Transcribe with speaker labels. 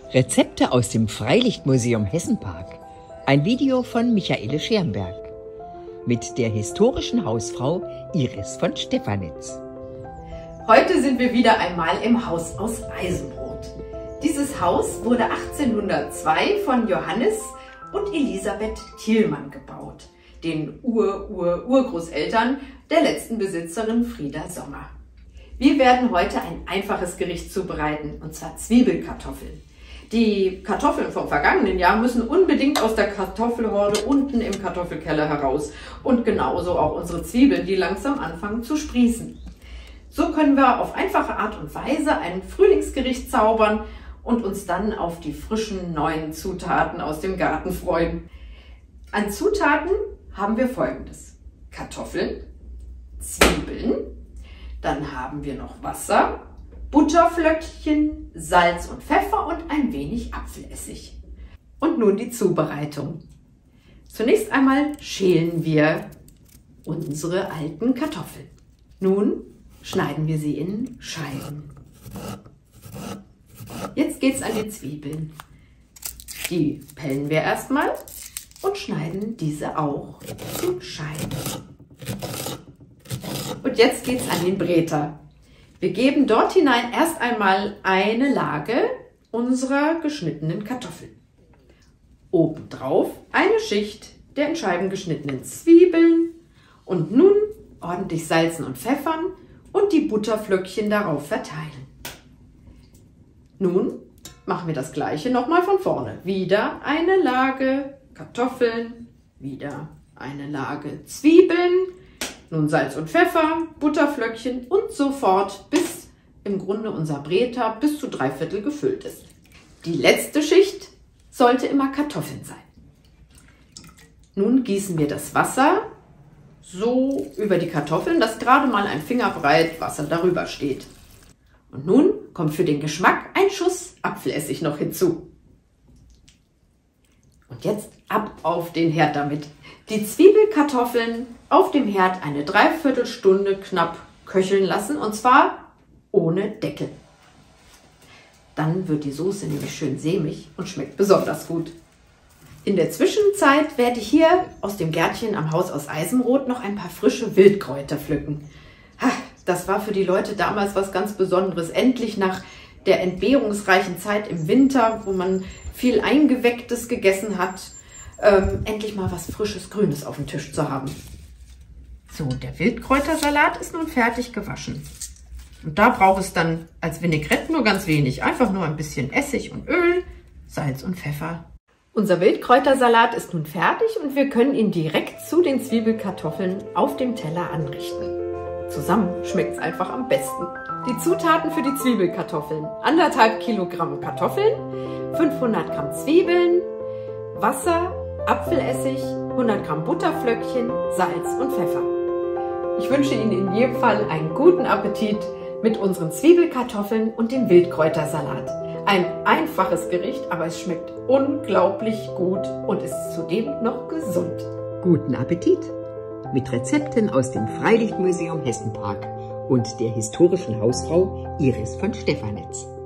Speaker 1: Rezepte aus dem Freilichtmuseum Hessenpark. Ein Video von Michaele Schermberg mit der historischen Hausfrau Iris von Stephanitz.
Speaker 2: Heute sind wir wieder einmal im Haus aus Eisenbrot. Dieses Haus wurde 1802 von Johannes und Elisabeth Thielmann gebaut, den Urgroßeltern der letzten Besitzerin Frieda Sommer. Wir werden heute ein einfaches Gericht zubereiten, und zwar Zwiebelkartoffeln. Die Kartoffeln vom vergangenen Jahr müssen unbedingt aus der Kartoffelhorde unten im Kartoffelkeller heraus. Und genauso auch unsere Zwiebeln, die langsam anfangen zu sprießen. So können wir auf einfache Art und Weise ein Frühlingsgericht zaubern und uns dann auf die frischen neuen Zutaten aus dem Garten freuen. An Zutaten haben wir Folgendes: Kartoffeln, Zwiebeln, dann haben wir noch Wasser, Butterflöckchen, Salz und Pfeffer und ein wenig Apfelessig. Und nun die Zubereitung. Zunächst einmal schälen wir unsere alten Kartoffeln. Nun schneiden wir sie in Scheiben. Jetzt geht's an die Zwiebeln. Die pellen wir erstmal und schneiden diese auch in Scheiben. Und jetzt geht's an den Bräter. Wir geben dort hinein erst einmal eine Lage unserer geschnittenen Kartoffeln. Obendrauf eine Schicht der in Scheiben geschnittenen Zwiebeln und nun ordentlich salzen und pfeffern und die Butterflöckchen darauf verteilen. Nun machen wir das gleiche nochmal von vorne. Wieder eine Lage Kartoffeln, wieder eine Lage Zwiebeln. Nun Salz und Pfeffer, Butterflöckchen und so fort, bis im Grunde unser Bräter bis zu 3/4 gefüllt ist. Die letzte Schicht sollte immer Kartoffeln sein. Nun gießen wir das Wasser so über die Kartoffeln, dass gerade mal ein Fingerbreit Wasser darüber steht. Und nun kommt für den Geschmack ein Schuss Apfelessig noch hinzu. Und jetzt ab auf den Herd damit. Die Zwiebelkartoffeln auf dem Herd eine 3/4 Stunde knapp köcheln lassen, und zwar ohne Deckel. Dann wird die Soße nämlich schön sämig und schmeckt besonders gut. In der Zwischenzeit werde ich hier aus dem Gärtchen am Haus aus Eisenbrot noch ein paar frische Wildkräuter pflücken. Das war für die Leute damals was ganz Besonderes, endlich nach der entbehrungsreichen Zeit im Winter, wo man viel Eingewecktes gegessen hat, endlich mal was Frisches, Grünes auf dem Tisch zu haben. So, der Wildkräutersalat ist nun fertig gewaschen. Und da braucht es dann als Vinaigrette nur ganz wenig. Einfach nur ein bisschen Essig und Öl, Salz und Pfeffer. Unser Wildkräutersalat ist nun fertig und wir können ihn direkt zu den Zwiebelkartoffeln auf dem Teller anrichten. Zusammen schmeckt es einfach am besten. Die Zutaten für die Zwiebelkartoffeln: 1,5 Kilogramm Kartoffeln, 500 Gramm Zwiebeln, Wasser, Apfelessig, 100 Gramm Butterflöckchen, Salz und Pfeffer. Ich wünsche Ihnen in jedem Fall einen guten Appetit mit unseren Zwiebelkartoffeln und dem Wildkräutersalat. Ein einfaches Gericht, aber es schmeckt unglaublich gut und ist zudem noch gesund.
Speaker 1: Guten Appetit mit Rezepten aus dem Freilichtmuseum Hessenpark und der historischen Hausfrau Iris von Stephanitz.